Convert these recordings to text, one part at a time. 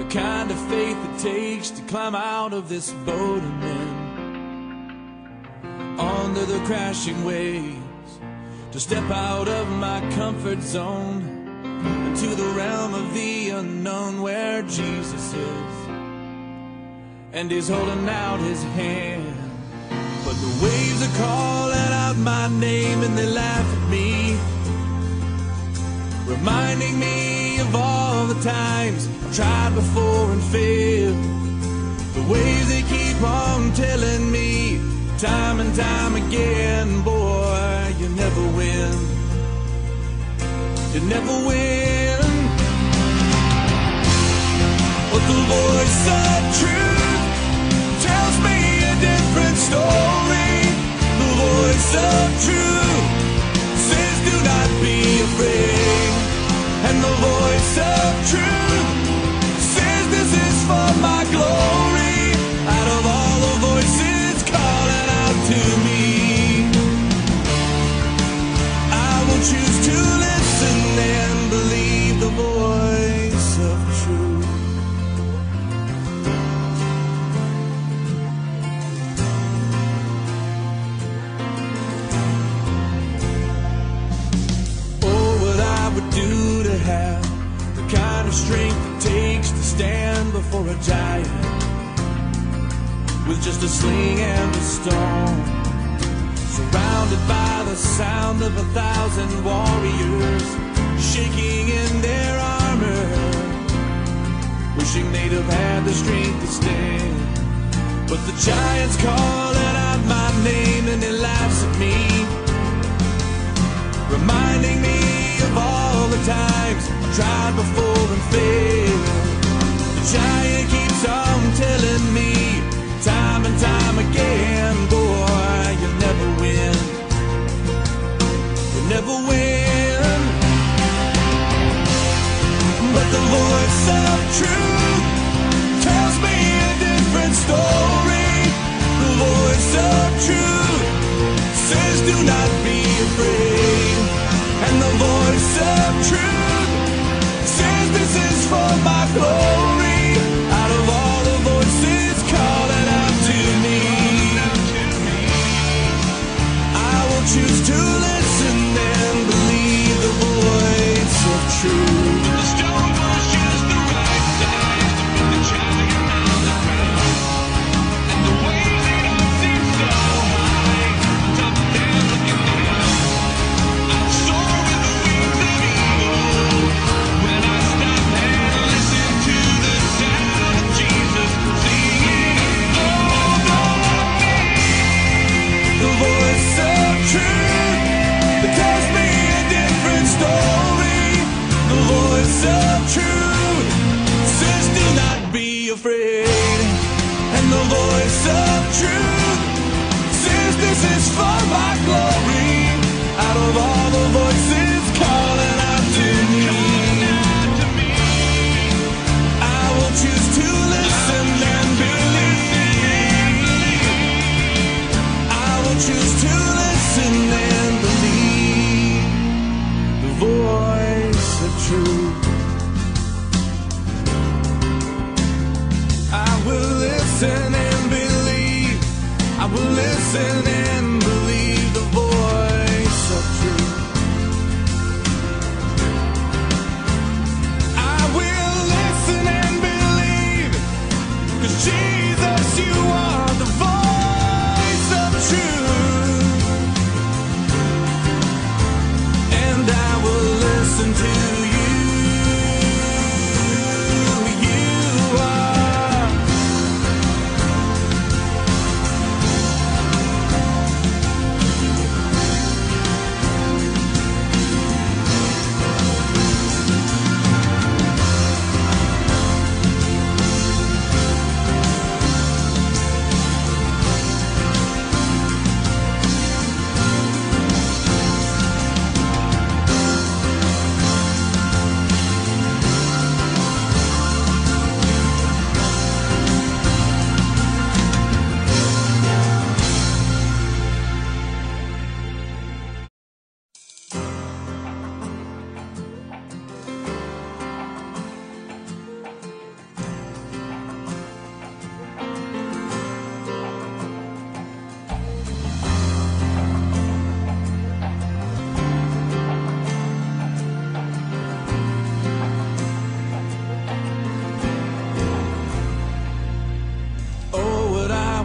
kind of faith it takes to climb out of this boat and then under the crashing waves, to step out of my comfort zone into the realm of the unknown where Jesus is, and he's holding out his hand. But the waves are calling out my name and they laugh at me, reminding me of all the times I've tried before and failed. The waves, they keep on telling me time and time again, boy, you never win. You never win. But the voice of truth tells me a different story. The voice of truth says do not be afraid. And the voice of truth says this is for my glory. Out of all the voices calling out to me, I will choose to listen and believe the voice of truth. Oh, what I would do to have the kind of strength it takes to stand before a giant with just a sling and a stone, surrounded by the sound of 1,000 warriors shaking in their armor, wishing they'd have had the strength to stand. But the giant's calling out my name and he laughs at me, reminding me of all the times I tried before and failed. The giant keeps on telling me time and time again, boy, you never win. You never win. But the voice of truth tells me a different story. The voice of truth says do not be afraid. And the voice of truth says this is for my glory. Out of all the voices calling out to me, I will choose to listen and believe the voice of truth. The stone was just the right size to put the giant on the ground, and the waves they don't seem so high, top down looking down. I'll soar with the wings of eagle when I stop and listen to the sound of Jesus singing, hold on me. The voice of truth that tells me a different story. The voice of truth says do not be afraid. And the voice of truth says this is for my glory. Out of all the voices calling out to me, I will choose to listen and believe. I will choose to listen and believe the voice of truth. I will listen and believe. I will listen and believe the voice of truth. I will listen and believe, 'cause Jesus, you are the voice of truth. And I will listen to you. You are.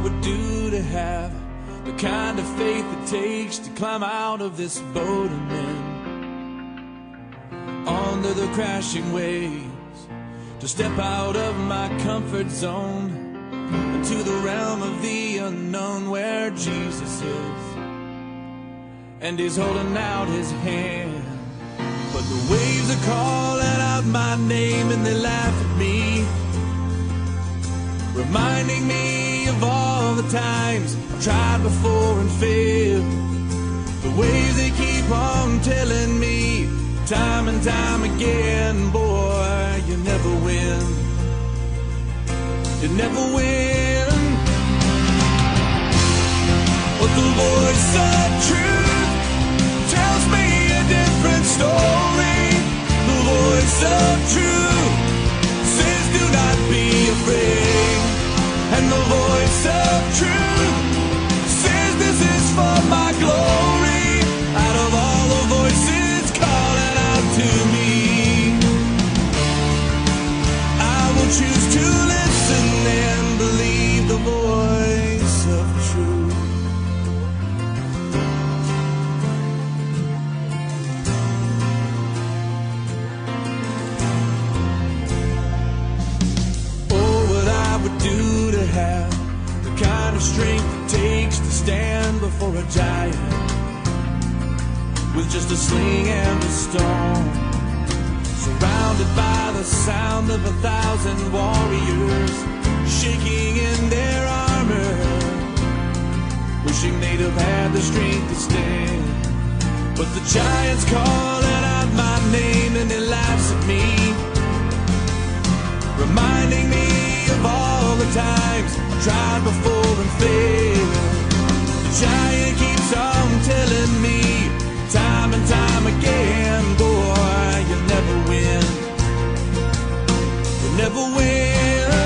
would do to have the kind of faith it takes to climb out of this boat and then under the crashing waves, to step out of my comfort zone into the realm of the unknown where Jesus is, and he's holding out his hand. But the waves are calling out my name and they laugh at me, reminding me of all the times I've tried before and failed. The waves, they keep on telling me time and time again, boy, you never win. You never win. But the voice of truth tells me a different story. The voice of truth says do not be afraid. And the voice of truth says this is for my glory. Out of all the voices calling out to me, I will choose to listen and believe the voice of truth. Oh, what I would do to have the kind of strength it takes to stand before a giant with just a sling and a stone, surrounded by the sound of 1,000 warriors shaking in their armor, wishing they'd have had the strength to stand. But the giant's calling out my name and he laughs at me, reminding me of all the times I've tried before and failed. The giant keeps on telling me time and time again, boy, you'll never win. You'll never win.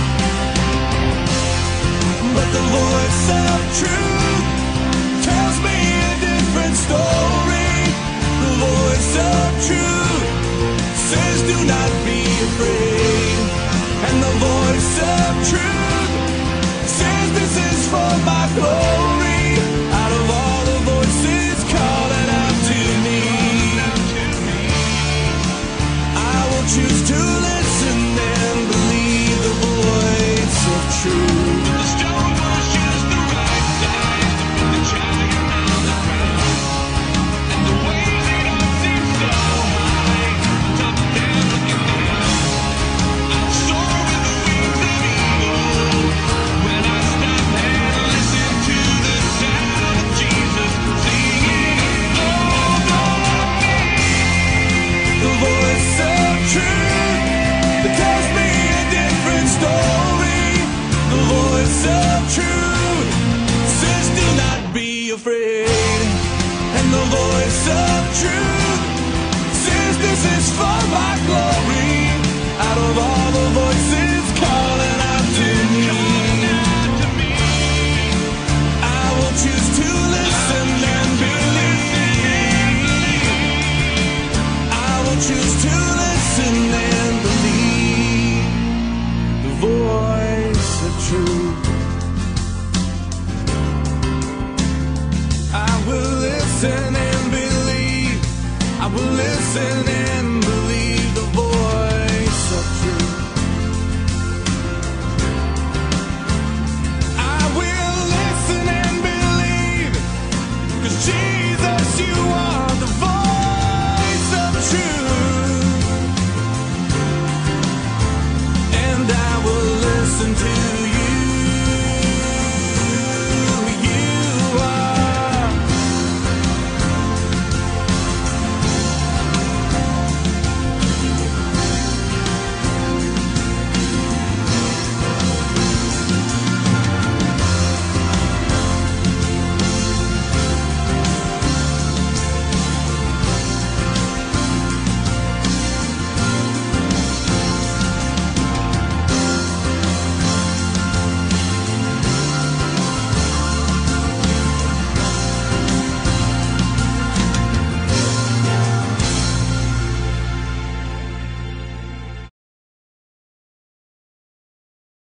But the voice of truth tells me a different story. The voice of truth says do not be afraid. And the voice of truth says this is for my glory. Out of all the voices calling out to me, I will choose to listen and believe the voice of truth. The stone pushes the right side to put the giant on the ground, and the waves, they don't seem so high. Top down, looking down, I'll soar with the wings of eagle when I stop and listen to the sound of Jesus singing, oh, don't me. The voice of truth that tells me a different story. The voice of truth says do not be afraid. And the voice of truth says this is for my glory. Out of all the voices calling out to me, I will choose to listen and believe. I will choose to listen and believe the voice of truth. I will listen and believe. I will listen